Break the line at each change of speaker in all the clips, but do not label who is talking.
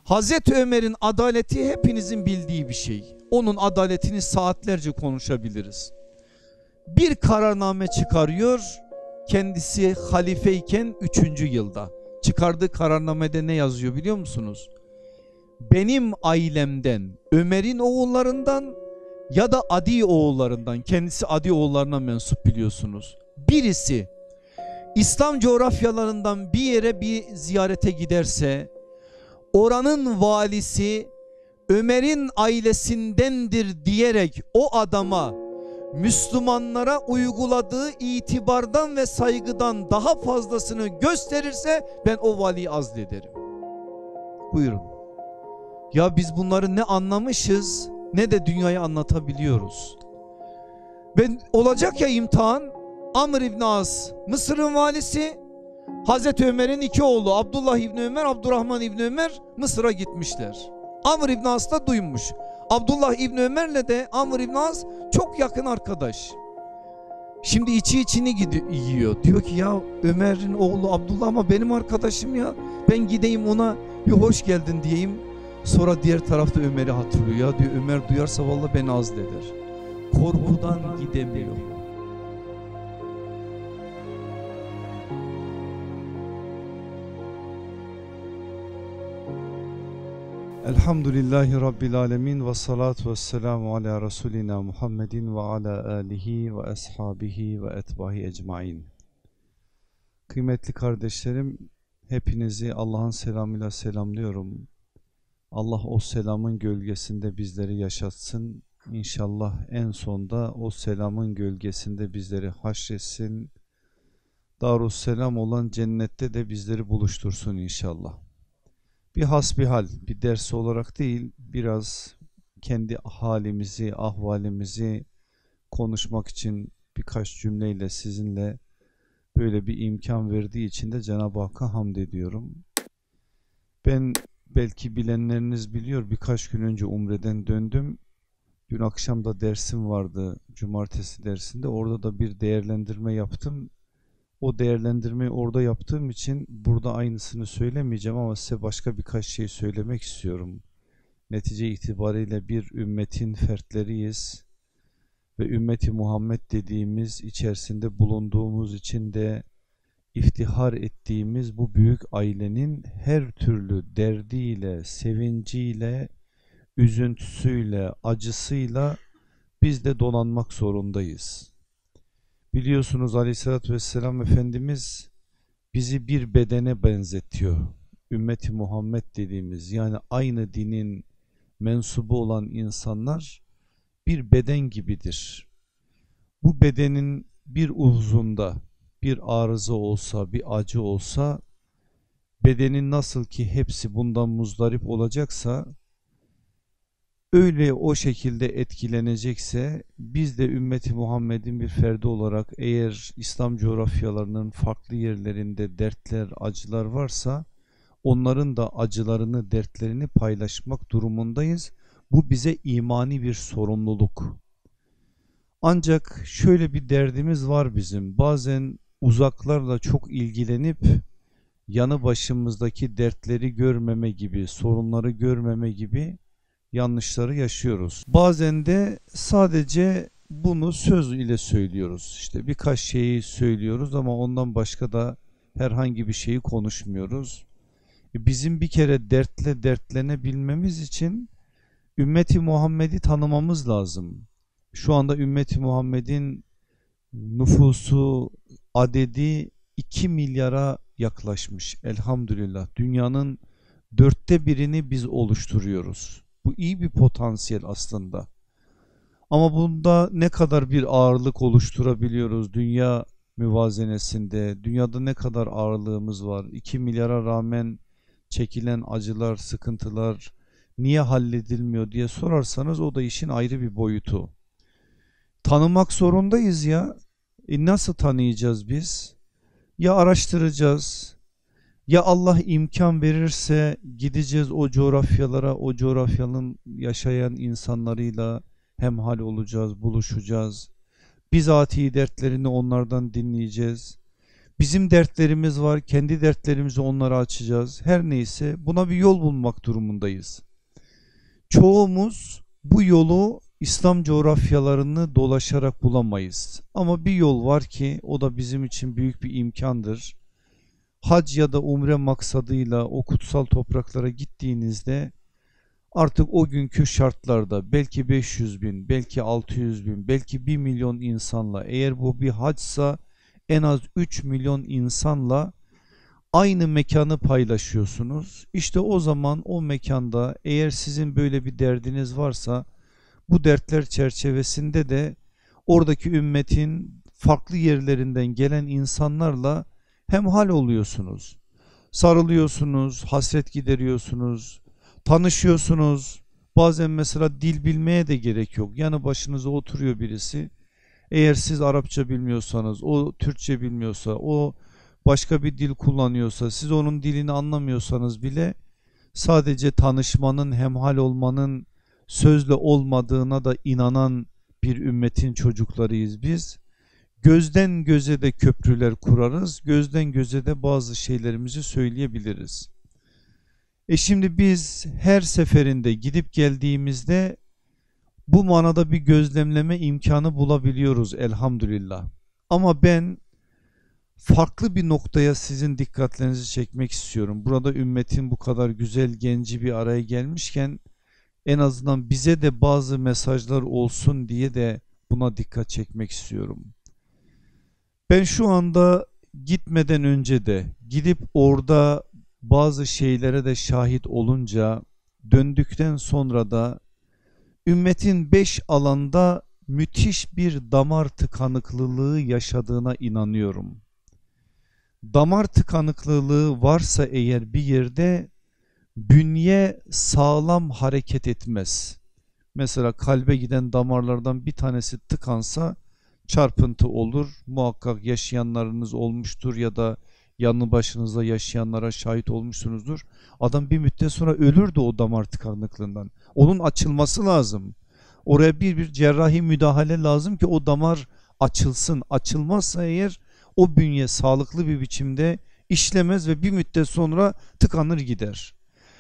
Hazreti Ömer'in adaleti hepinizin bildiği bir şey. Onun adaletini saatlerce konuşabiliriz. Bir kararname çıkarıyor, kendisi halifeyken 3. yılda. Çıkardığı kararnamede ne yazıyor biliyor musunuz? Benim ailemden, Ömer'in oğullarından ya da Adi oğullarından, kendisi Adi oğullarına mensup biliyorsunuz. Birisi İslam coğrafyalarından bir yere bir ziyarete giderse, oranın valisi Ömer'in ailesindendir diyerek o adama Müslümanlara uyguladığı itibardan ve saygıdan daha fazlasını gösterirse ben o valiyi azlederim. Buyurun. Ya biz bunları ne anlamışız ne de dünyaya anlatabiliyoruz. Ben olacak ya imtihan, Amr İbni As Mısır'ın valisi, Hazreti Ömer'in 2 oğlu Abdullah İbni Ömer, Abdurrahman İbni Ömer Mısır'a gitmişler. Amr İbni As da duymuş. Abdullah İbni Ömer'le de Amr İbni As çok yakın arkadaş. Şimdi içini yiyor. Diyor ki ya Ömer'in oğlu Abdullah ama benim arkadaşım ya. Ben gideyim ona bir hoş geldin diyeyim. Sonra diğer tarafta Ömer'i hatırlıyor. Ya diyor Ömer duyarsa vallahi beni azleder. Korkudan gidemiyor. Elhamdülillahi Rabbil alemin ve salatu ve selamu ala Resulina Muhammedin ve ala alihi ve ashabihi ve etbahi ecmain. Kıymetli kardeşlerim, hepinizi Allah'ın selamıyla selamlıyorum. Allah o selamın gölgesinde bizleri yaşatsın. İnşallah en sonda o selamın gölgesinde bizleri haşretsin. Darusselam olan cennette de bizleri buluştursun inşallah. Bir hasbihal, bir ders olarak değil, biraz kendi halimizi, ahvalimizi konuşmak için birkaç cümleyle sizinle böyle bir imkan verdiği için de Cenab-ı Hakk'a hamd ediyorum. Ben, belki bilenleriniz biliyor, birkaç gün önce Umre'den döndüm. Dün akşam da dersim vardı, cumartesi dersinde. Orada da bir değerlendirme yaptım. O değerlendirmeyi orada yaptığım için burada aynısını söylemeyeceğim ama size başka birkaç şey söylemek istiyorum. Netice itibariyle bir ümmetin fertleriyiz ve ümmeti Muhammed dediğimiz, içerisinde bulunduğumuz için de iftihar ettiğimiz bu büyük ailenin her türlü derdiyle, sevinciyle, üzüntüsüyle, acısıyla biz de donanmak zorundayız. Biliyorsunuz Aleyhisselatü Vesselam Efendimiz bizi bir bedene benzetiyor. Ümmeti Muhammed dediğimiz, yani aynı dinin mensubu olan insanlar bir beden gibidir. Bu bedenin bir uzvunda bir arıza olsa, bir acı olsa, bedenin nasıl ki hepsi bundan muzdarip olacaksa, öyle o şekilde etkilenecekse, biz de ümmeti Muhammed'in bir ferdi olarak eğer İslam coğrafyalarının farklı yerlerinde dertler, acılar varsa onların da acılarını, dertlerini paylaşmak durumundayız. Bu bize imani bir sorumluluk. Ancak şöyle bir derdimiz var bizim. Bazen uzaklarla çok ilgilenip yanı başımızdaki dertleri görmeme gibi, sorunları görmeme gibi yanlışları yaşıyoruz. Bazen de sadece bunu söz ile söylüyoruz. İşte birkaç şeyi söylüyoruz ama ondan başka da herhangi bir şeyi konuşmuyoruz. Bizim bir kere dertle dertlenebilmemiz için ümmeti Muhammed'i tanımamız lazım. Şu anda ümmeti Muhammed'in nüfusu, adedi 2 milyara yaklaşmış. Elhamdülillah. Dünyanın 1/4'ini biz oluşturuyoruz. Bu iyi bir potansiyel aslında. Ama bunda ne kadar bir ağırlık oluşturabiliyoruz dünya müvazenesinde? Dünyada ne kadar ağırlığımız var? 2 milyara rağmen çekilen acılar, sıkıntılar niye halledilmiyor diye sorarsanız o da işin ayrı bir boyutu. Tanımak zorundayız ya. Nasıl tanıyacağız biz? Ya araştıracağız, ya Allah imkan verirse gideceğiz o coğrafyalara, o coğrafyanın yaşayan insanlarıyla hemhal olacağız, buluşacağız. Bizatihi dertlerini onlardan dinleyeceğiz. Bizim dertlerimiz var, kendi dertlerimizi onlara açacağız. Her neyse buna bir yol bulmak durumundayız. Çoğumuz bu yolu İslam coğrafyalarını dolaşarak bulamayız. Ama bir yol var ki o da bizim için büyük bir imkandır. Hac ya da umre maksadıyla o kutsal topraklara gittiğinizde artık o günkü şartlarda belki 500 bin, belki 600 bin, belki 1 milyon insanla, eğer bu bir hacsa en az 3 milyon insanla aynı mekanı paylaşıyorsunuz. İşte o zaman o mekanda eğer sizin böyle bir derdiniz varsa bu dertler çerçevesinde de oradaki ümmetin farklı yerlerinden gelen insanlarla hemhal oluyorsunuz. Sarılıyorsunuz, hasret gideriyorsunuz, tanışıyorsunuz. Bazen mesela dil bilmeye de gerek yok. Yanı başınıza oturuyor birisi. Eğer siz Arapça bilmiyorsanız, o Türkçe bilmiyorsa, o başka bir dil kullanıyorsa, siz onun dilini anlamıyorsanız bile sadece tanışmanın, hemhal olmanın sözle olmadığına da inanan bir ümmetin çocuklarıyız biz. Gözden göze de köprüler kurarız, gözden göze de bazı şeylerimizi söyleyebiliriz. Şimdi biz her seferinde gidip geldiğimizde bu manada bir gözlemleme imkanı bulabiliyoruz elhamdülillah. Ama ben farklı bir noktaya sizin dikkatlerinizi çekmek istiyorum. Burada ümmetin bu kadar güzel genci bir araya gelmişken en azından bize de bazı mesajlar olsun diye de buna dikkat çekmek istiyorum. Ben şu anda gitmeden önce de gidip orada bazı şeylere de şahit olunca, döndükten sonra da ümmetin 5 alanda müthiş bir damar tıkanıklılığı yaşadığına inanıyorum. Damar tıkanıklılığı varsa eğer bir yerde bünye sağlam hareket etmez. Mesela kalbe giden damarlardan bir tanesi tıkansa çarpıntı olur. Muhakkak yaşayanlarınız olmuştur ya da yanı başınızda yaşayanlara şahit olmuşsunuzdur. Adam bir müddet sonra ölürdü o damar tıkanıklığından. Onun açılması lazım. Oraya bir cerrahi müdahale lazım ki o damar açılsın. Açılmazsa eğer o bünye sağlıklı bir biçimde işlemez ve bir müddet sonra tıkanır gider.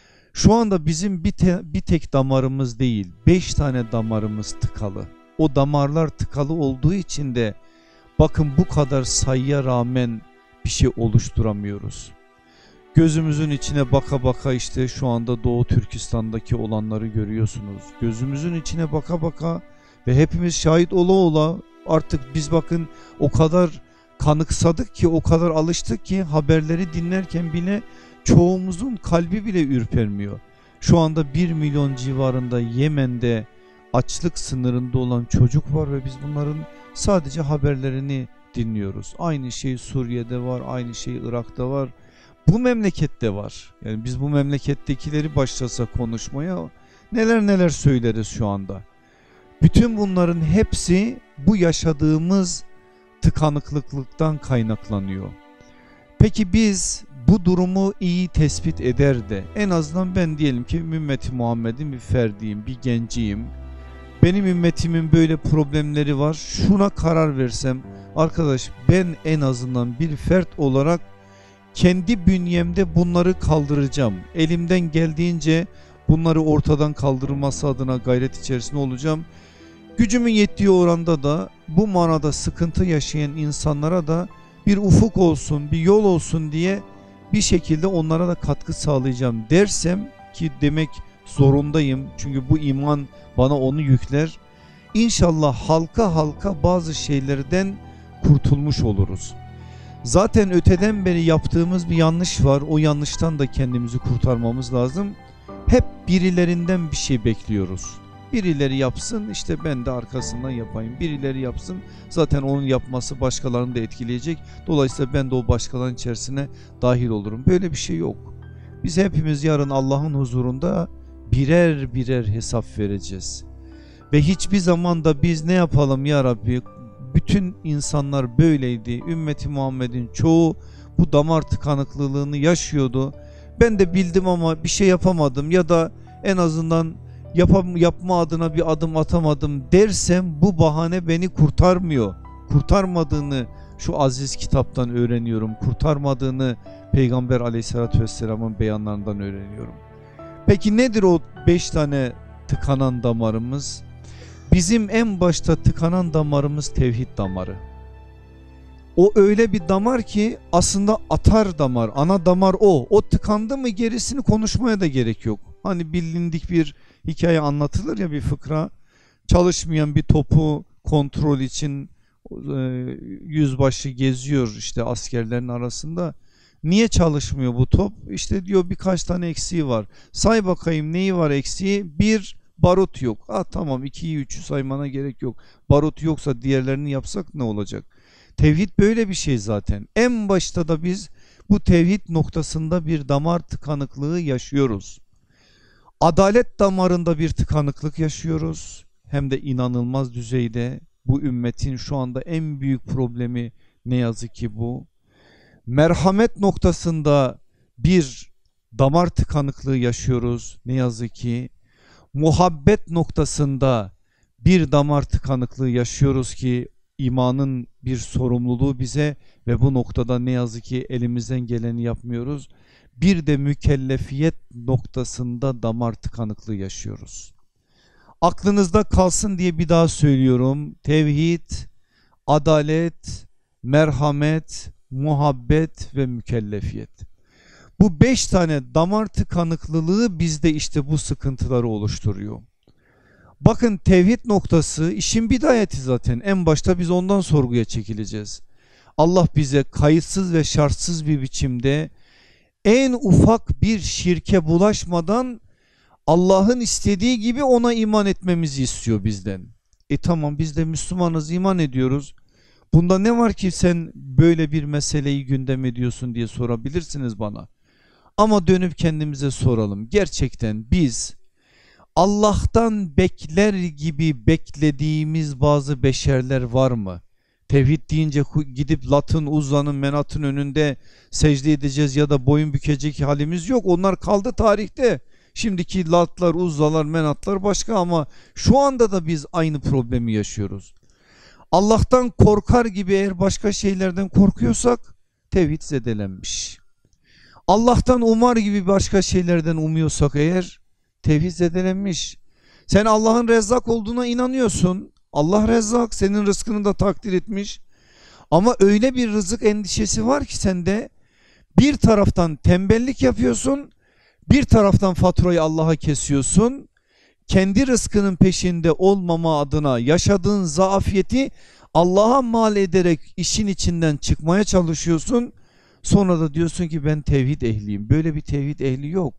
Şu anda bizim bir tek damarımız değil, 5 tane damarımız tıkalı. O damarlar tıkalı olduğu için de bakın bu kadar sayıya rağmen bir şey oluşturamıyoruz. Gözümüzün içine baka baka işte şu anda Doğu Türkistan'daki olanları görüyorsunuz. Gözümüzün içine baka baka ve hepimiz şahit ola ola artık biz bakın o kadar kanıksadık ki, o kadar alıştık ki haberleri dinlerken bile çoğumuzun kalbi bile ürpermiyor. Şu anda 1 milyon civarında Yemen'de açlık sınırında olan çocuk var ve biz bunların sadece haberlerini dinliyoruz. Aynı şey Suriye'de var, aynı şey Irak'ta var. Bu memlekette var. Yani biz bu memlekettekileri başlasa konuşmaya neler neler söyleriz şu anda. Bütün bunların hepsi bu yaşadığımız tıkanıklıktan kaynaklanıyor. Peki biz bu durumu iyi tespit eder de en azından ben diyelim ki ümmeti Muhammed'in bir ferdiyim, bir genciyim. Benim ümmetimin böyle problemleri var. Şuna karar versem arkadaş ben en azından bir fert olarak kendi bünyemde bunları kaldıracağım. Elimden geldiğince bunları ortadan kaldırılması adına gayret içerisinde olacağım. Gücümün yettiği oranda da bu manada sıkıntı yaşayan insanlara da bir ufuk olsun, bir yol olsun diye bir şekilde onlara da katkı sağlayacağım dersem ki demek zorundayım. Çünkü bu iman bana onu yükler. İnşallah halka halka bazı şeylerden kurtulmuş oluruz. Zaten öteden beri yaptığımız bir yanlış var. O yanlıştan da kendimizi kurtarmamız lazım. Hep birilerinden bir şey bekliyoruz. Birileri yapsın işte ben de arkasından yapayım. Birileri yapsın zaten onun yapması başkalarını da etkileyecek. Dolayısıyla ben de o başkalarının içerisine dahil olurum. Böyle bir şey yok. Biz hepimiz yarın Allah'ın huzurunda birer birer hesap vereceğiz. Ve hiçbir zaman da biz ne yapalım ya Rabbi, bütün insanlar böyleydi. Ümmeti Muhammed'in çoğu bu damar tıkanıklılığını yaşıyordu. Ben de bildim ama bir şey yapamadım ya da en azından yapma adına bir adım atamadım dersem bu bahane beni kurtarmıyor. Kurtarmadığını şu aziz kitaptan öğreniyorum. Kurtarmadığını Peygamber Aleyhisselatü Vesselam'ın beyanlarından öğreniyorum. Peki nedir o 5 tane tıkanan damarımız? Bizim en başta tıkanan damarımız tevhid damarı. O öyle bir damar ki aslında atar damar, ana damar o. O tıkandı mı gerisini konuşmaya da gerek yok. Hani bilindik bir hikaye anlatılır ya, bir fıkra. Çalışmayan bir topu kontrol için yüzbaşı geziyor işte askerlerin arasında. Niye çalışmıyor bu top? İşte diyor birkaç tane eksiği var. Say bakayım neyi var eksiği? Bir, barut yok. Tamam, 2'yi 3'ü saymana gerek yok. Barut yoksa diğerlerini yapsak ne olacak? Tevhid böyle bir şey zaten. En başta da biz bu tevhid noktasında bir damar tıkanıklığı yaşıyoruz. Adalet damarında bir tıkanıklık yaşıyoruz. Hem de inanılmaz düzeyde. Bu ümmetin şu anda en büyük problemi ne yazık ki bu. Merhamet noktasında bir damar tıkanıklığı yaşıyoruz ne yazık ki. Muhabbet noktasında bir damar tıkanıklığı yaşıyoruz ki imanın bir sorumluluğu bize ve bu noktada ne yazık ki elimizden geleni yapmıyoruz. Bir de mükellefiyet noktasında damar tıkanıklığı yaşıyoruz. Aklınızda kalsın diye bir daha söylüyorum. Tevhid, adalet, merhamet, muhabbet ve mükellefiyet. Bu 5 tane damar tıkanıklılığı bizde işte bu sıkıntıları oluşturuyor. Bakın tevhid noktası işin bidayeti zaten. En başta biz ondan sorguya çekileceğiz. Allah bize kayıtsız ve şartsız bir biçimde en ufak bir şirke bulaşmadan Allah'ın istediği gibi ona iman etmemizi istiyor bizden. Tamam, biz de Müslümanız, iman ediyoruz. Bunda ne var ki sen böyle bir meseleyi gündem ediyorsun diye sorabilirsiniz bana. Ama dönüp kendimize soralım. Gerçekten biz Allah'tan bekler gibi beklediğimiz bazı beşerler var mı? Tevhid deyince gidip Lat'ın, Uzza'nın, Menat'ın önünde secde edeceğiz ya da boyun bükecek halimiz yok. Onlar kaldı tarihte. Şimdiki Lat'lar, Uzza'lar, Menat'lar başka ama şu anda da biz aynı problemi yaşıyoruz. Allah'tan korkar gibi eğer başka şeylerden korkuyorsak tevhid zedelenmiş. Allah'tan umar gibi başka şeylerden umuyorsak eğer tevhid zedelenmiş. Sen Allah'ın Rezzak olduğuna inanıyorsun. Allah Rezzak, senin rızkını da takdir etmiş. Ama öyle bir rızık endişesi var ki sende, bir taraftan tembellik yapıyorsun, bir taraftan faturayı Allah'a kesiyorsun. Kendi rızkının peşinde olmama adına yaşadığın zaafiyeti Allah'a mal ederek işin içinden çıkmaya çalışıyorsun. Sonra da diyorsun ki ben tevhid ehliyim. Böyle bir tevhid ehli yok.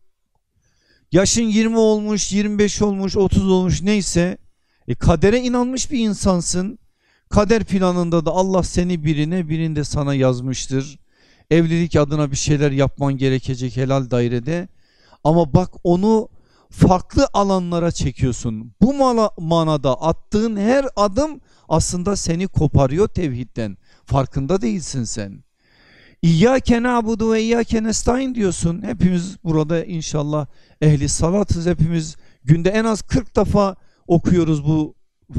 Yaşın 20 olmuş, 25 olmuş, 30 olmuş neyse, kadere inanmış bir insansın. Kader planında da Allah seni birinde sana yazmıştır. Evlilik adına bir şeyler yapman gerekecek helal dairede. Ama bak onu farklı alanlara çekiyorsun. Bu manada attığın her adım aslında seni koparıyor tevhidden. Farkında değilsin sen. İyyâke na'budu ve iyyâke nestaîn diyorsun. Hepimiz burada inşallah ehli salatız. Hepimiz günde en az 40 defa okuyoruz bu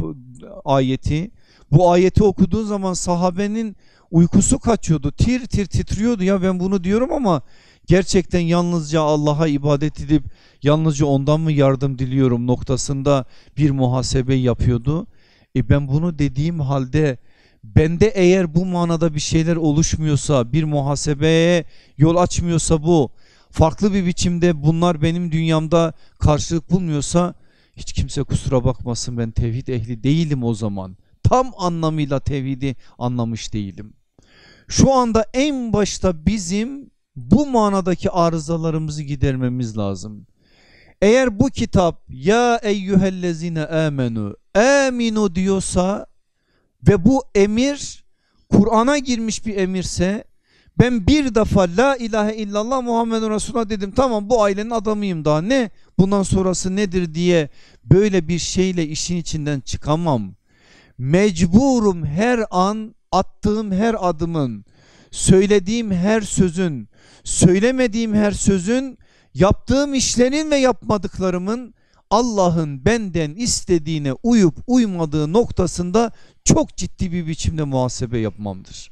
ayeti. Bu ayeti okuduğun zaman sahabenin uykusu kaçıyordu. Tir tir titriyordu. Ya ben bunu diyorum ama gerçekten yalnızca Allah'a ibadet edip yalnızca ondan mı yardım diliyorum noktasında bir muhasebe yapıyordu. Ben bunu dediğim halde bende eğer bu manada bir şeyler oluşmuyorsa, bir muhasebeye yol açmıyorsa, bu farklı bir biçimde bunlar benim dünyamda karşılık bulmuyorsa, hiç kimse kusura bakmasın, ben tevhid ehli değilim o zaman. Tam anlamıyla tevhidi anlamış değilim. Şu anda en başta bizim bu manadaki arızalarımızı gidermemiz lazım. Eğer bu kitap ya eyyühellezine amenu aminu diyorsa ve bu emir Kur'an'a girmiş bir emirse, ben bir defa la ilahe illallah Muhammedun Resulullah dedim, tamam bu ailenin adamıyım, daha ne bundan sonrası nedir diye böyle bir şeyle işin içinden çıkamam. Mecburum her an attığım her adımın, söylediğim her sözün, söylemediğim her sözün, yaptığım işlerin ve yapmadıklarımın Allah'ın benden istediğine uyup uymadığı noktasında çok ciddi bir biçimde muhasebe yapmamdır.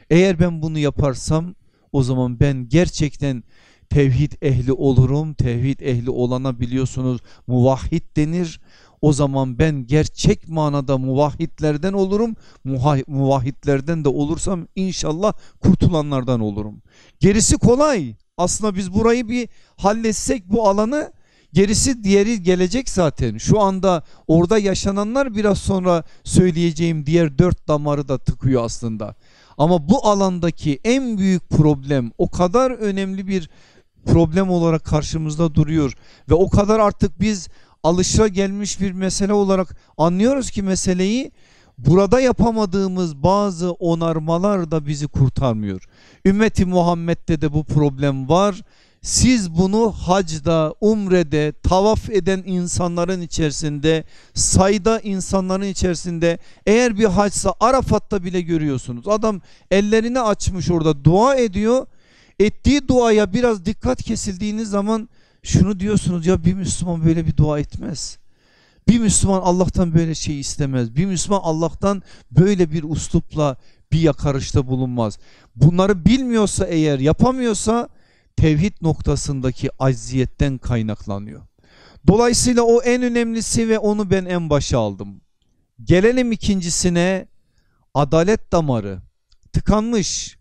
Eğer ben bunu yaparsam o zaman ben gerçekten tevhid ehli olurum. Tevhid ehli olana biliyorsunuz muvahhid denir. O zaman ben gerçek manada muvahhidlerden olurum. Muvahhidlerden de olursam inşallah kurtulanlardan olurum. Gerisi kolay. Aslında biz burayı bir halletsek bu alanı, gerisi diğeri gelecek zaten. Şu anda orada yaşananlar biraz sonra söyleyeceğim diğer 4 damarı da tıkıyor aslında. Ama bu alandaki en büyük problem o kadar önemli bir problem olarak karşımızda duruyor ve o kadar artık biz alışagelmiş bir mesele olarak anlıyoruz ki meseleyi, burada yapamadığımız bazı onarmalar da bizi kurtarmıyor. Ümmeti Muhammed'de de bu problem var. Siz bunu hacda, umrede, tavaf eden insanların içerisinde, sayda insanların içerisinde, eğer bir haçsa Arafat'ta bile görüyorsunuz. Adam ellerini açmış orada dua ediyor. Ettiği duaya biraz dikkat kesildiğiniz zaman şunu diyorsunuz: ya bir Müslüman böyle bir dua etmez. Bir Müslüman Allah'tan böyle şey istemez. Bir Müslüman Allah'tan böyle bir uslupla bir yakarışta bulunmaz. Bunları bilmiyorsa, eğer yapamıyorsa, tevhid noktasındaki acziyetten kaynaklanıyor. Dolayısıyla o en önemlisi ve onu ben en başa aldım. Gelelim ikincisine, adalet damarı tıkanmış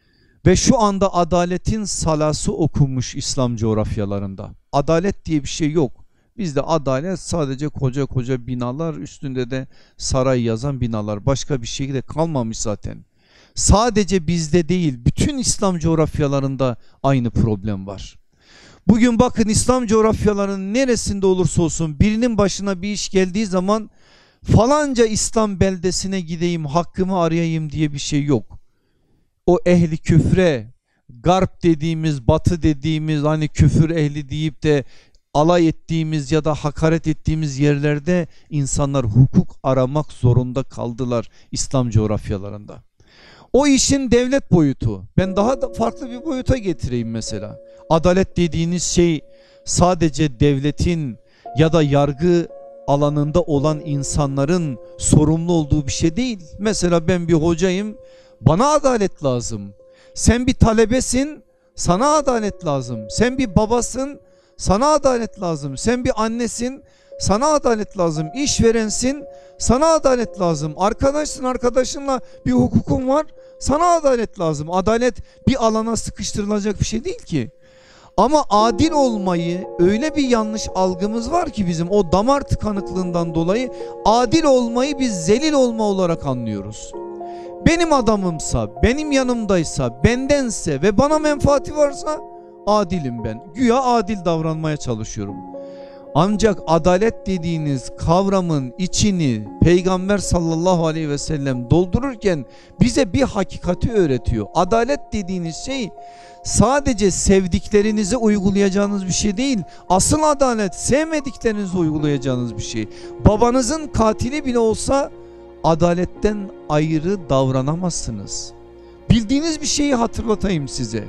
ve şu anda adaletin salası okunmuş İslam coğrafyalarında. Adalet diye bir şey yok. Bizde adalet sadece koca koca binalar, üstünde de saray yazan binalar, başka bir şey de kalmamış zaten. Sadece bizde değil, bütün İslam coğrafyalarında aynı problem var. Bugün bakın, İslam coğrafyalarının neresinde olursa olsun birinin başına bir iş geldiği zaman falanca İslam beldesine gideyim, hakkımı arayayım diye bir şey yok. O ehli küfre, garp dediğimiz, batı dediğimiz, hani küfür ehli deyip de alay ettiğimiz ya da hakaret ettiğimiz yerlerde insanlar hukuk aramak zorunda kaldılar İslam coğrafyalarında. O işin devlet boyutu. Ben daha da farklı bir boyuta getireyim mesela. Adalet dediğiniz şey sadece devletin ya da yargı alanında olan insanların sorumlu olduğu bir şey değil. Mesela ben bir hocayım, bana adalet lazım. Sen bir talebesin, sana adalet lazım. Sen bir babasın, sana adalet lazım. Sen bir annesin, sana adalet lazım. İşverensin, sana adalet lazım. Arkadaşsın, arkadaşınla bir hukukun var, sana adalet lazım. Adalet bir alana sıkıştırılacak bir şey değil ki. Ama adil olmayı, öyle bir yanlış algımız var ki bizim, o damar tıkanıklığından dolayı adil olmayı biz zelil olma olarak anlıyoruz. Benim adamımsa, benim yanımdaysa, bendense ve bana menfaati varsa adilim ben. Güya adil davranmaya çalışıyorum. Ancak adalet dediğiniz kavramın içini Peygamber sallallahu aleyhi ve sellem doldururken bize bir hakikati öğretiyor. Adalet dediğiniz şey sadece sevdiklerinize uygulayacağınız bir şey değil. Asıl adalet sevmediklerinize uygulayacağınız bir şey. Babanızın katili bile olsa adaletten ayrı davranamazsınız. Bildiğiniz bir şeyi hatırlatayım size.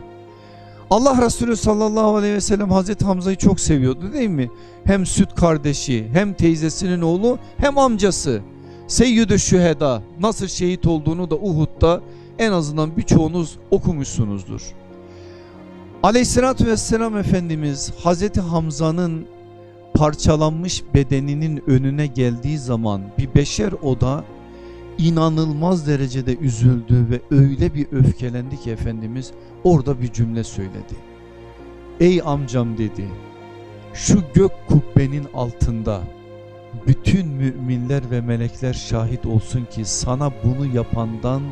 Allah Resulü sallallahu aleyhi ve sellem Hazreti Hamza'yı çok seviyordu, değil mi? Hem süt kardeşi, hem teyzesinin oğlu, hem amcası. Seyyid-i Şüheda, nasıl şehit olduğunu da Uhud'da en azından birçoğunuz okumuşsunuzdur. Aleyhissalatü vesselam Efendimiz Hazreti Hamza'nın parçalanmış bedeninin önüne geldiği zaman bir beşer o da inanılmaz derecede üzüldü ve öyle bir öfkelendi ki Efendimiz orada bir cümle söyledi. Ey amcam dedi, şu gök kubbenin altında bütün müminler ve melekler şahit olsun ki sana bunu yapandan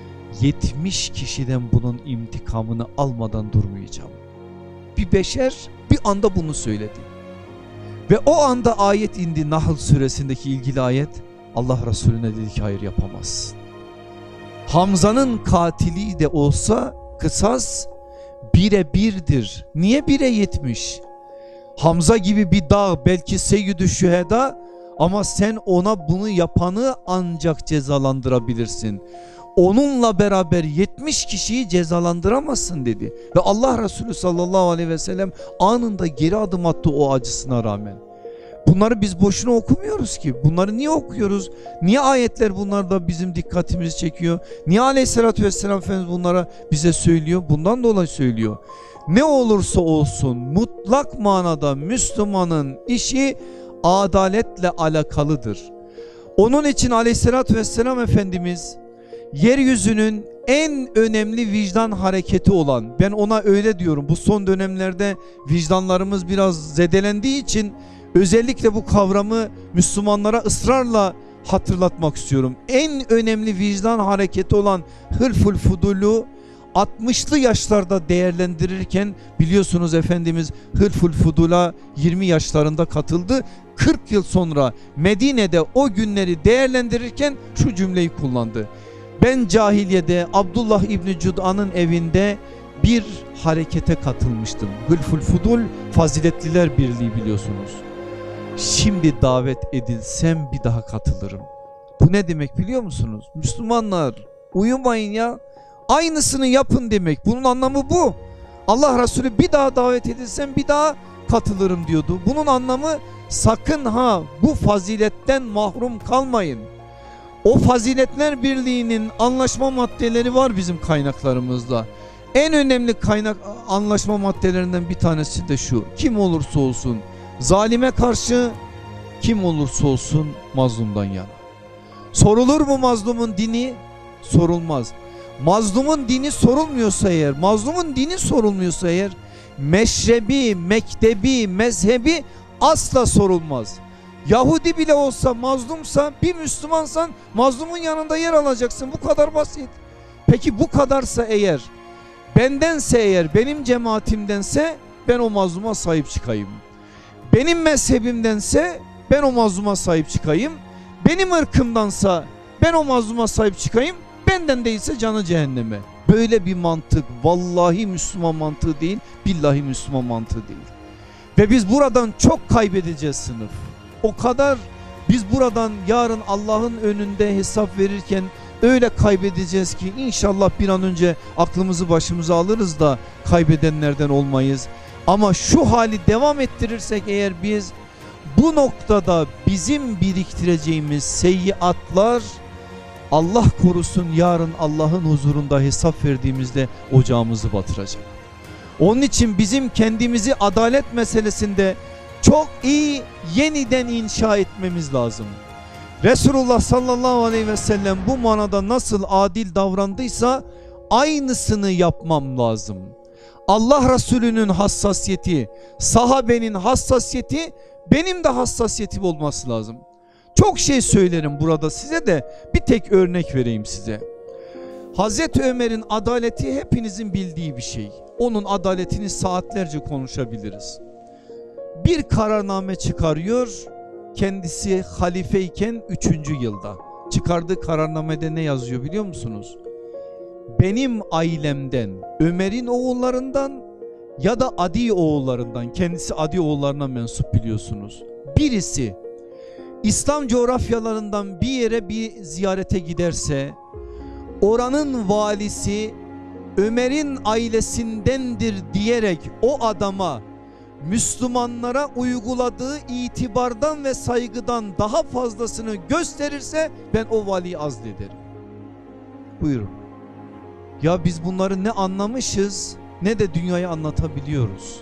70 kişiden bunun intikamını almadan durmayacağım. Bir beşer bir anda bunu söyledi. Ve o anda ayet indi, Nahl suresindeki ilgili ayet. Allah Resulüne dedi ki hayır, yapamazsın. Hamza'nın katili de olsa kısas 1'e 1'dir. Niye 1'e 70? Hamza gibi bir dağ belki Seyyid-i Şüheda, ama sen ona bunu yapanı ancak cezalandırabilirsin. Onunla beraber 70 kişiyi cezalandıramazsın dedi. Ve Allah Resulü sallallahu aleyhi ve sellem anında geri adım attı o acısına rağmen. Bunları biz boşuna okumuyoruz ki. Bunları niye okuyoruz? Niye ayetler bunlarda bizim dikkatimizi çekiyor? Niye Aleyhisselatü Vesselam Efendimiz bunlara bize söylüyor? Bundan dolayı söylüyor. Ne olursa olsun mutlak manada Müslümanın işi adaletle alakalıdır. Onun için Aleyhisselatü Vesselam Efendimiz yeryüzünün en önemli vicdan hareketi olan, ben ona öyle diyorum, bu son dönemlerde vicdanlarımız biraz zedelendiği için özellikle bu kavramı Müslümanlara ısrarla hatırlatmak istiyorum. En önemli vicdan hareketi olan Hılful Fudul'u 60'lı yaşlarda değerlendirirken biliyorsunuz Efendimiz Hılful Fudul'a 20 yaşlarında katıldı. 40 yıl sonra Medine'de o günleri değerlendirirken şu cümleyi kullandı. Ben cahiliyede Abdullah İbni Cud'an'ın evinde bir harekete katılmıştım. Hılful Fudul Faziletliler Birliği biliyorsunuz. Şimdi davet edilsem bir daha katılırım. Bu ne demek biliyor musunuz? Müslümanlar uyumayın ya. Aynısını yapın demek. Bunun anlamı bu. Allah Resulü bir daha davet edilsem bir daha katılırım diyordu. Bunun anlamı sakın ha bu faziletten mahrum kalmayın. O Faziletler Birliği'nin anlaşma maddeleri var bizim kaynaklarımızda. En önemli anlaşma maddelerinden bir tanesi de şu: kim olursa olsun zalime karşı, kim olursa olsun mazlumdan yana. Sorulur mu mazlumun dini? Sorulmaz. Mazlumun dini sorulmuyorsa eğer, mazlumun dini sorulmuyorsa eğer, meşrebi, mektebi, mezhebi asla sorulmaz. Yahudi bile olsa mazlumsa, bir Müslümansan mazlumun yanında yer alacaksın. Bu kadar basit. Peki bu kadarsa eğer, bendense eğer, benim cemaatimdense ben o mazluma sahip çıkayım. Benim mezhebimdense ben o mazluma sahip çıkayım. Benim ırkımdansa ben o mazluma sahip çıkayım. Benden değilse canı cehenneme. Böyle bir mantık vallahi Müslüman mantığı değil, billahi Müslüman mantığı değil. Ve biz buradan çok kaybedeceğiz sınıf. O kadar biz buradan yarın Allah'ın önünde hesap verirken öyle kaybedeceğiz ki inşallah bir an önce aklımızı başımıza alırız da kaybedenlerden olmayız. Ama şu hali devam ettirirsek eğer biz, bu noktada bizim biriktireceğimiz seyyiatlar Allah korusun yarın Allah'ın huzurunda hesap verdiğimizde ocağımızı batıracak. Onun için bizim kendimizi adalet meselesinde çok iyi yeniden inşa etmemiz lazım. Resulullah sallallahu aleyhi ve sellem bu manada nasıl adil davrandıysa aynısını yapmam lazım. Allah Resulü'nün hassasiyeti, sahabenin hassasiyeti benim de hassasiyetim olması lazım. Çok şey söylerim burada size de bir tek örnek vereyim size. Hazreti Ömer'in adaleti hepinizin bildiği bir şey. Onun adaletini saatlerce konuşabiliriz. Bir kararname çıkarıyor, kendisi halifeyken 3. yılda. Çıkardığı kararnamede ne yazıyor biliyor musunuz? Benim ailemden, Ömer'in oğullarından ya da Adi oğullarından, kendisi Adi oğullarına mensup biliyorsunuz, birisi İslam coğrafyalarından bir yere bir ziyarete giderse, oranın valisi Ömer'in ailesindendir diyerek o adama Müslümanlara uyguladığı itibardan ve saygıdan daha fazlasını gösterirse ben o valiyi azlederim. Buyurun. Ya biz bunları ne anlamışız ne de dünyaya anlatabiliyoruz.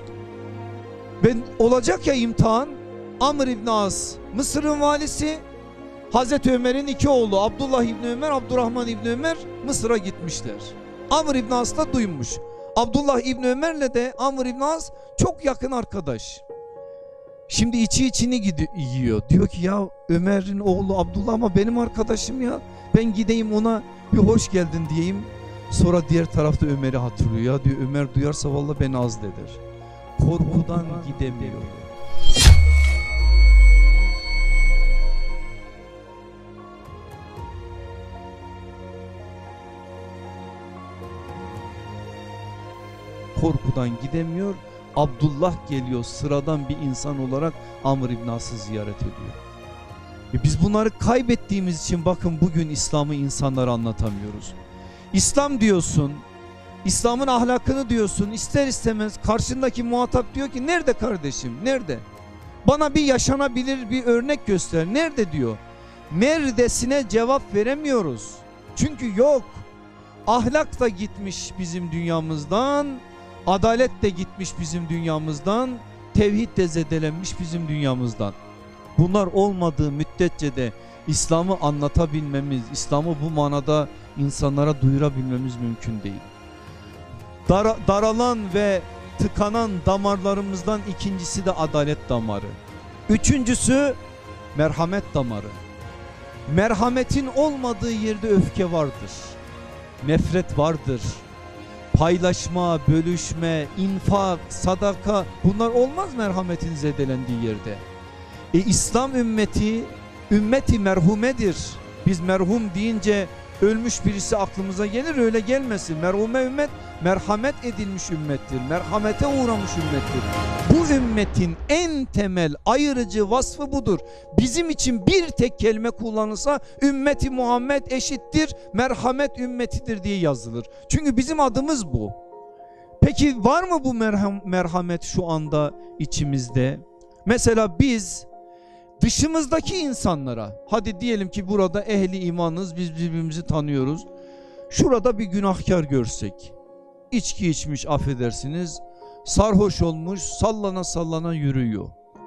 Ben olacak ya imtihan, Amr İbn As Mısır'ın valisi, Hazreti Ömer'in iki oğlu Abdullah İbni Ömer, Abdurrahman İbni Ömer Mısır'a gitmişler. Amr İbn As da duymuş. Abdullah İbni Ömer'le de Amr İbn As çok yakın arkadaş. Şimdi içini yiyor. Diyor ki ya Ömer'in oğlu Abdullah ama benim arkadaşım ya. Ben gideyim ona bir hoş geldin diyeyim. Sonra diğer tarafta Ömer'i hatırlıyor. Ya diyor Ömer duyarsa vallahi beni azleder. Korkudan gidemiyor. Korkudan gidemiyor. Abdullah geliyor sıradan bir insan olarak Amr İbn As'ı ziyaret ediyor. Biz bunları kaybettiğimiz için bakın bugün İslam'ı insanlara anlatamıyoruz. İslam diyorsun, İslam'ın ahlakını diyorsun, ister istemez karşındaki muhatap diyor ki nerede kardeşim, nerede?
Bana bir yaşanabilir bir örnek göster. Nerede diyor. Neredesine cevap veremiyoruz. Çünkü yok. Ahlak da gitmiş bizim dünyamızdan. Adalet de gitmiş bizim dünyamızdan. Tevhid de zedelenmiş bizim dünyamızdan. Bunlar olmadığı müddetçe de İslam'ı anlatabilmemiz, İslam'ı bu manada insanlara duyurabilmemiz mümkün değil. Daralan ve tıkanan damarlarımızdan ikincisi de adalet damarı. Üçüncüsü merhamet damarı. Merhametin olmadığı yerde öfke vardır. Nefret vardır. Paylaşma, bölüşme, infak, sadaka, bunlar olmaz merhametin zedelendiği yerde. İslam ümmeti merhumedir. Biz merhum deyince ölmüş birisi aklımıza gelir, öyle gelmesin. Merhume ümmet merhamet edilmiş ümmettir. Merhamete uğramış ümmettir. Bu ümmetin en temel ayırıcı vasfı budur. Bizim için bir tek kelime kullanılsa ümmeti Muhammed eşittir merhamet ümmetidir diye yazılır. Çünkü bizim adımız bu. Peki var mı bu merhamet şu anda içimizde? Mesela biz dışımızdaki insanlara, hadi diyelim ki burada ehli imanız, biz birbirimizi tanıyoruz. Şurada bir günahkar görsek, içki içmiş, affedersiniz, sarhoş olmuş, sallana sallana yürüyor.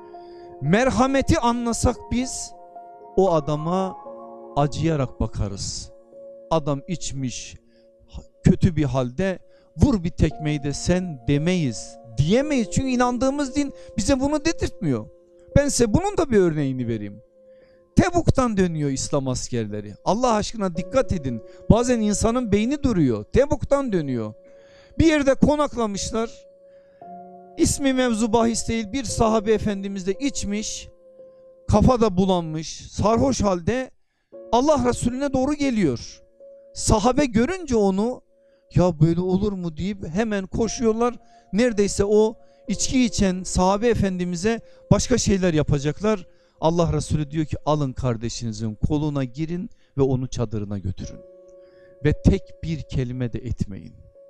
Merhameti anlasak biz o adama acıyarak bakarız. Adam içmiş, kötü bir halde, vur bir tekmeyi de sen demeyiz, diyemeyiz. Çünkü inandığımız din bize bunu dedirtmiyor. Ben size bunun da bir örneğini vereyim. Tebuk'tan dönüyor İslam askerleri. Allah aşkına dikkat edin. Bazen insanın beyni duruyor. Tebuk'tan dönüyor. Bir yerde konaklamışlar. İsmi mevzu bahis değil. Bir sahabe efendimiz de içmiş. Kafada bulanmış. Sarhoş halde Allah Resulüne doğru geliyor. Sahabe görünce onu, ya böyle olur mu deyip hemen koşuyorlar. Neredeyse o içki içen sahabe efendimize başka şeyler yapacaklar. Allah Resulü diyor ki alın kardeşinizin koluna girin ve onu çadırına götürün. Ve tek bir kelime de etmeyin.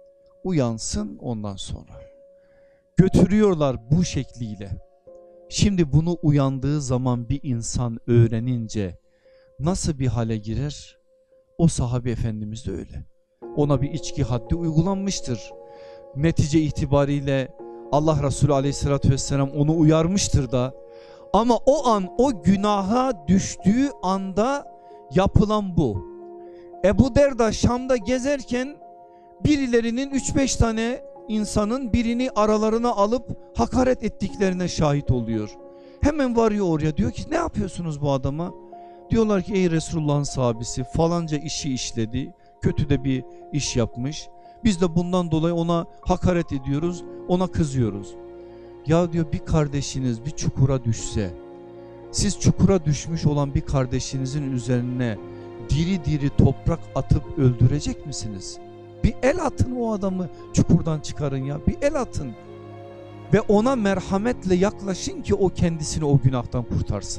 Uyansın ondan sonra. Götürüyorlar bu şekliyle. Şimdi bunu uyandığı zaman bir insan öğrenince nasıl bir hale girer? O sahabe efendimiz de öyle. Ona bir içki haddi uygulanmıştır. Netice itibariyle Allah Resulü aleyhissalatü vesselam onu uyarmıştır da, ama o an o günaha düştüğü anda yapılan bu. Ebu Derda Şam'da gezerken birilerinin 3-5 tane insanın birini aralarına alıp hakaret ettiklerine şahit oluyor. Hemen varıyor oraya, diyor ki ne yapıyorsunuz bu adama? Diyorlar ki ey Resulullah'ın sahabesi falanca işi işledi, kötü de bir iş yapmış. Biz de bundan dolayı ona hakaret ediyoruz, ona kızıyoruz. Ya diyor, bir kardeşiniz bir çukura düşse, siz çukura düşmüş olan bir kardeşinizin üzerine diri diri toprak atıp öldürecek misiniz? Bir el atın, o adamı çukurdan çıkarın ya, bir el atın. Ve ona merhametle yaklaşın ki o kendisini o günahtan kurtarsın.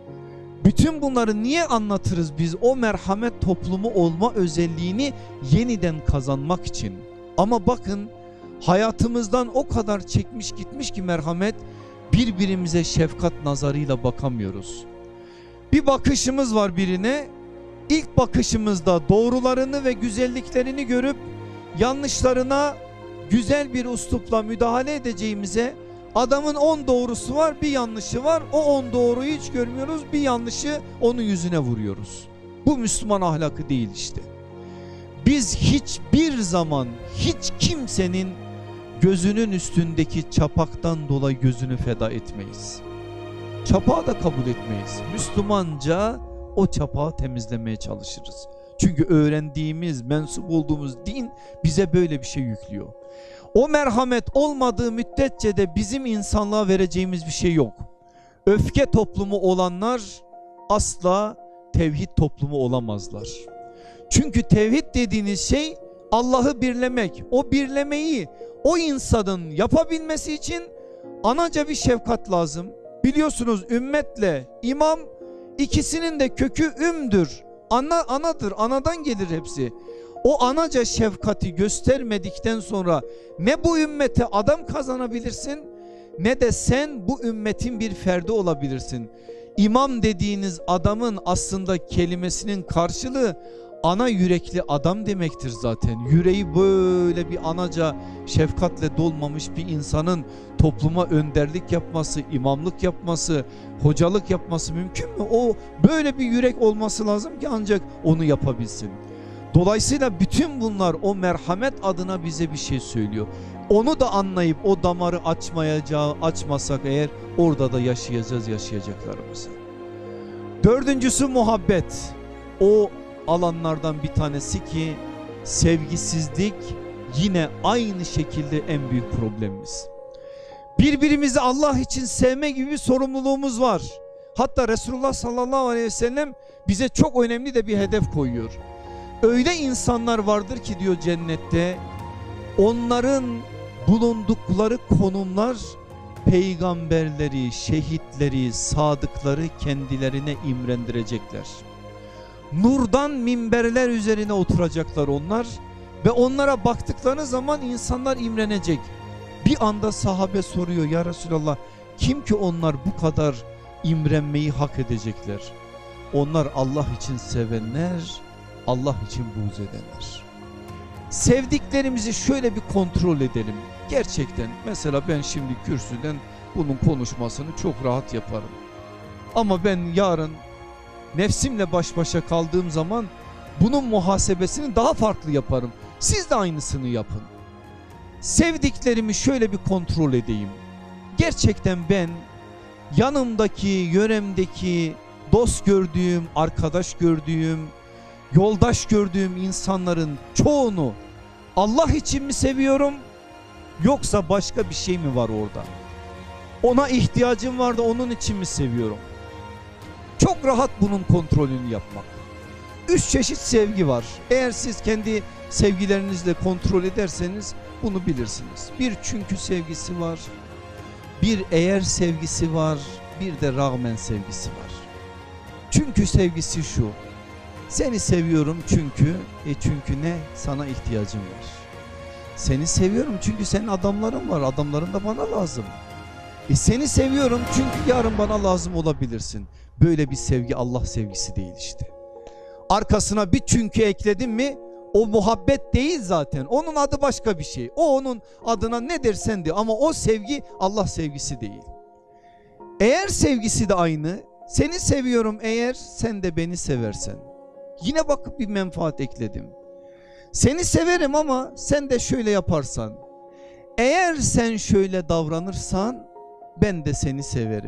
Bütün bunları niye anlatırız biz? O merhamet toplumu olma özelliğini yeniden kazanmak için. Ama bakın, hayatımızdan o kadar çekmiş gitmiş ki merhamet, birbirimize şefkat nazarıyla bakamıyoruz. Bir bakışımız var birine, ilk bakışımızda doğrularını ve güzelliklerini görüp yanlışlarına güzel bir üslupla müdahale edeceğimize, adamın 10 doğrusu var, bir yanlışı var, o 10 doğruyu hiç görmüyoruz, bir yanlışı onun yüzüne vuruyoruz. Bu Müslüman ahlakı değil işte. Biz hiçbir zaman hiç kimsenin gözünün üstündeki çapaktan dolayı gözünü feda etmeyiz. Çapağı da kabul etmeyiz. Müslümanca o çapağı temizlemeye çalışırız. Çünkü öğrendiğimiz, mensup olduğumuz din bize böyle bir şey yüklüyor. O merhamet olmadığı müddetçe de bizim insanlığa vereceğimiz bir şey yok. Öfke toplumu olanlar asla tevhid toplumu olamazlar. Çünkü tevhid dediğiniz şey Allah'ı birlemek. O birlemeyi o insanın yapabilmesi için anaca bir şefkat lazım. Biliyorsunuz ümmetle imam, ikisinin de kökü ümdür. Anadır, anadan gelir hepsi. O anaca şefkati göstermedikten sonra ne bu ümmete adam kazanabilirsin, ne de sen bu ümmetin bir ferdi olabilirsin. İmam dediğiniz adamın aslında kelimesinin karşılığı ana yürekli adam demektir zaten. Yüreği böyle bir anaca şefkatle dolmamış bir insanın topluma önderlik yapması, imamlık yapması, hocalık yapması mümkün mü? O böyle bir yürek olması lazım ki ancak onu yapabilsin. Dolayısıyla bütün bunlar o merhamet adına bize bir şey söylüyor. Onu da anlayıp o damarı açmasak eğer orada da yaşayacağız yaşayacaklarımızı. Dördüncüsü muhabbet. O alanlardan bir tanesi ki sevgisizlik yine aynı şekilde en büyük problemimiz. Birbirimizi Allah için sevme gibi bir sorumluluğumuz var. Hatta Resulullah sallallahu aleyhi ve sellem bize çok önemli de bir hedef koyuyor. Öyle insanlar vardır ki diyor cennette, onların bulundukları konumlar peygamberleri, şehitleri, sadıkları kendilerine imrendirecekler. Nurdan minberler üzerine oturacaklar onlar ve onlara baktıkları zaman insanlar imrenecek. Bir anda sahabe soruyor, ya Resulallah, kim ki onlar bu kadar imrenmeyi hak edecekler? Onlar Allah için sevenler, Allah için buğz edenler. Sevdiklerimizi şöyle bir kontrol edelim. Gerçekten mesela ben şimdi kürsüden bunun konuşmasını çok rahat yaparım. Ama ben yarın nefsimle baş başa kaldığım zaman bunun muhasebesini daha farklı yaparım. Siz de aynısını yapın. Sevdiklerimi şöyle bir kontrol edeyim. Gerçekten ben yanımdaki, yöremdeki, dost gördüğüm, arkadaş gördüğüm, yoldaş gördüğüm insanların çoğunu Allah için mi seviyorum, yoksa başka bir şey mi var orada? Ona ihtiyacım var da onun için mi seviyorum? Çok rahat bunun kontrolünü yapmak. 3 çeşit sevgi var. Eğer siz kendi sevgilerinizle kontrol ederseniz bunu bilirsiniz. Bir çünkü sevgisi var, bir eğer sevgisi var, bir de rağmen sevgisi var. Çünkü sevgisi şu: seni seviyorum çünkü, çünkü ne? Sana ihtiyacım var. Seni seviyorum çünkü senin adamların var, adamların da bana lazım. Seni seviyorum çünkü yarın bana lazım olabilirsin. Böyle bir sevgi Allah sevgisi değil işte. Arkasına bir çünkü ekledin mi o muhabbet değil zaten. Onun adı başka bir şey. O onun adına ne dersen de, ama o sevgi Allah sevgisi değil. Eğer sevgisi de aynı. Seni seviyorum eğer sen de beni seversen. Yine bakıp bir menfaat ekledim. Seni severim ama sen de şöyle yaparsan. Eğer sen şöyle davranırsan ben de seni severim.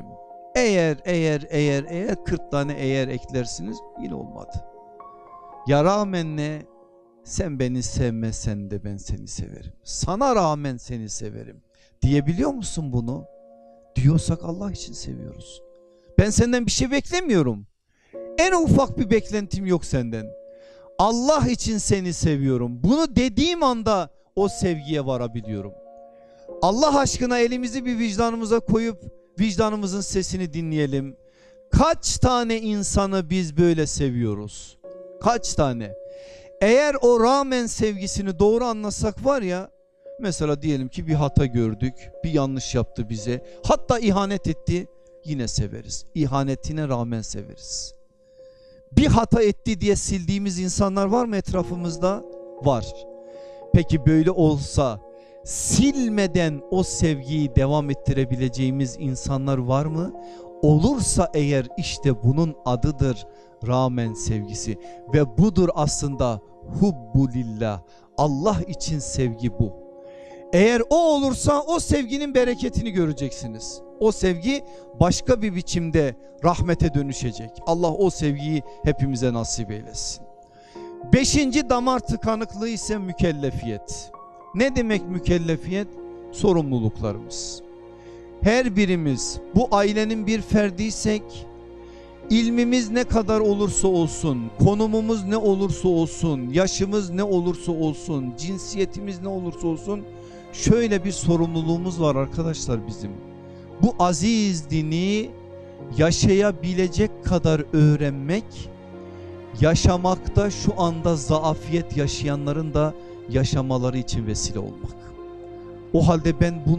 Eğer 40 tane eğer eklersiniz yine olmadı. Ya rağmen ne? Sen beni sevmesen de ben seni severim. Sana rağmen seni severim. Diyebiliyor musun bunu? Diyorsak Allah için seviyoruz. Ben senden bir şey beklemiyorum. En ufak bir beklentim yok senden. Allah için seni seviyorum. Bunu dediğim anda o sevgiye varabiliyorum. Allah aşkına elimizi bir vicdanımıza koyup vicdanımızın sesini dinleyelim. Kaç tane insanı biz böyle seviyoruz? Kaç tane? Eğer o rağmen sevgisini doğru anlasak var ya, mesela diyelim ki bir hata gördük, bir yanlış yaptı bize, hatta ihanet etti, yine severiz. İhanetine rağmen severiz. Bir hata etti diye sildiğimiz insanlar var mı etrafımızda? Var. Peki böyle olsa silmeden o sevgiyi devam ettirebileceğimiz insanlar var mı? Olursa eğer işte bunun adıdır rağmen sevgisi ve budur aslında hubbulillah. Allah için sevgi bu. Eğer o olursa o sevginin bereketini göreceksiniz. O sevgi başka bir biçimde rahmete dönüşecek. Allah o sevgiyi hepimize nasip eylesin. 5. damar tıkanıklığı ise mükellefiyet. Ne demek mükellefiyet? Sorumluluklarımız. Her birimiz bu ailenin bir ferdiysek, ilmimiz ne kadar olursa olsun, konumumuz ne olursa olsun, yaşımız ne olursa olsun, cinsiyetimiz ne olursa olsun, şöyle bir sorumluluğumuz var arkadaşlar bizim. Bu aziz dini yaşayabilecek kadar öğrenmek, yaşamakta şu anda zaafiyet yaşayanların da yaşamaları için vesile olmak. O halde ben bunu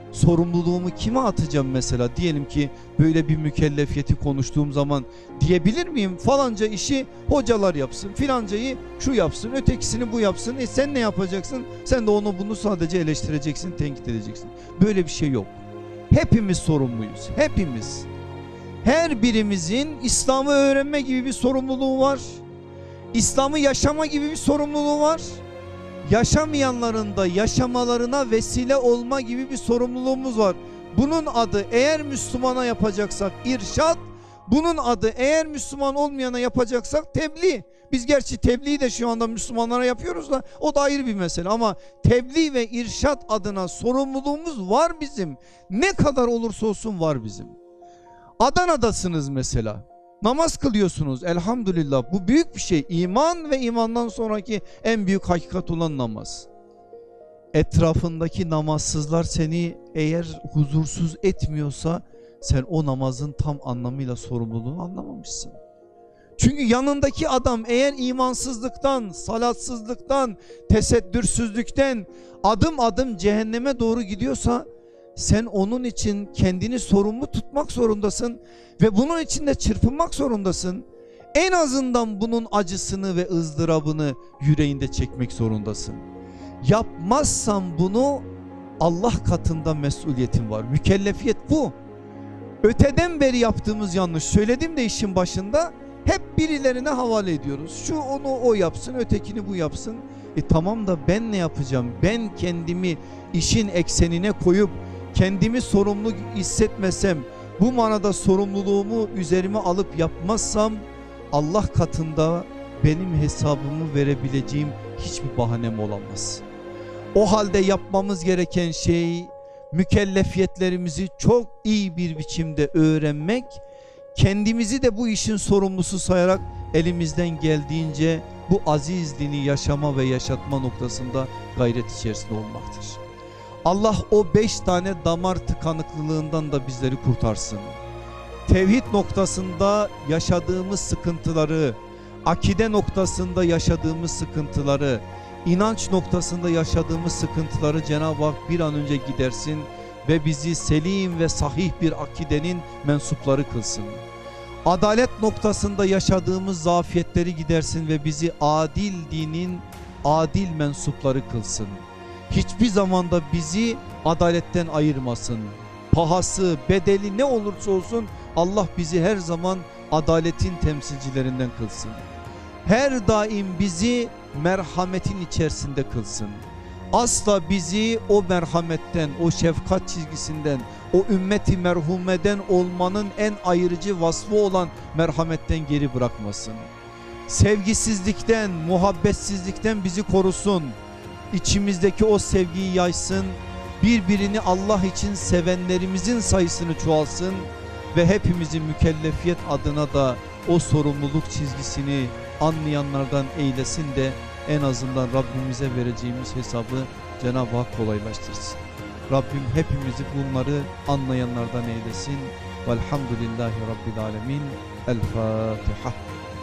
sorumluluğumu kime atacağım mesela? Diyelim ki böyle bir mükellefiyeti konuştuğum zaman diyebilir miyim? Falanca işi hocalar yapsın, filancayı şu yapsın, ötekisini bu yapsın. Sen ne yapacaksın? Sen de onu bunu sadece eleştireceksin, tenkit edeceksin. Böyle bir şey yok. Hepimiz sorumluyuz. Hepimiz. Her birimizin İslam'ı öğrenme gibi bir sorumluluğu var. İslam'ı yaşama gibi bir sorumluluğu var. Yaşamayanların da yaşamalarına vesile olma gibi bir sorumluluğumuz var. Bunun adı eğer Müslümana yapacaksak irşad, bunun adı eğer Müslüman olmayana yapacaksak tebliğ. Biz gerçi tebliği de şu anda Müslümanlara yapıyoruz da o da ayrı bir mesele, ama tebliğ ve irşad adına sorumluluğumuz var bizim. Ne kadar olursa olsun var bizim. Adana'dasınız mesela. Namaz kılıyorsunuz, elhamdülillah, bu büyük bir şey. İman ve imandan sonraki en büyük hakikat olan namaz. Etrafındaki namazsızlar seni eğer huzursuz etmiyorsa sen o namazın tam anlamıyla sorumluluğunu anlamamışsın. Çünkü yanındaki adam eğer imansızlıktan, salatsızlıktan, tesettürsüzlükten adım adım cehenneme doğru gidiyorsa sen onun için kendini sorumlu tutmak zorundasın ve bunun için de çırpınmak zorundasın. En azından bunun acısını ve ızdırabını yüreğinde çekmek zorundasın. Yapmazsan bunu Allah katında mesuliyetin var. Mükellefiyet bu. Öteden beri yaptığımız yanlış. Söyledim de işin başında, hep birilerine havale ediyoruz. Şu onu o yapsın, ötekini bu yapsın. Tamam da ben ne yapacağım? Ben kendimi işin eksenine koyup kendimi sorumlu hissetmesem, bu manada sorumluluğumu üzerime alıp yapmazsam Allah katında benim hesabımı verebileceğim hiçbir bahanem olamaz. O halde yapmamız gereken şey mükellefiyetlerimizi çok iyi bir biçimde öğrenmek, kendimizi de bu işin sorumlusu sayarak elimizden geldiğince bu aziz dini yaşama ve yaşatma noktasında gayret içerisinde olmaktır. Allah o 5 tane damar tıkanıklılığından da bizleri kurtarsın. Tevhid noktasında yaşadığımız sıkıntıları, akide noktasında yaşadığımız sıkıntıları, inanç noktasında yaşadığımız sıkıntıları Cenab-ı Hak bir an önce gidersin ve bizi selim ve sahih bir akidenin mensupları kılsın. Adalet noktasında yaşadığımız zafiyetleri gidersin ve bizi adil dinin adil mensupları kılsın. Hiçbir zamanda bizi adaletten ayırmasın. Pahası, bedeli ne olursa olsun Allah bizi her zaman adaletin temsilcilerinden kılsın. Her daim bizi merhametin içerisinde kılsın. Asla bizi o merhametten, o şefkat çizgisinden, o ümmeti merhumeden olmanın en ayırıcı vasfı olan merhametten geri bırakmasın. Sevgisizlikten, muhabbetsizlikten bizi korusun. İçimizdeki o sevgiyi yaysın. Birbirini Allah için sevenlerimizin sayısını çoğalsın ve hepimizin mükellefiyet adına da o sorumluluk çizgisini anlayanlardan eylesin de en azından Rabbimize vereceğimiz hesabı Cenab-ı Hak kolaylaştırsın. Rabbim hepimizi bunları anlayanlardan eylesin. Velhamdülillahi Rabbil Alemin. El Fatiha.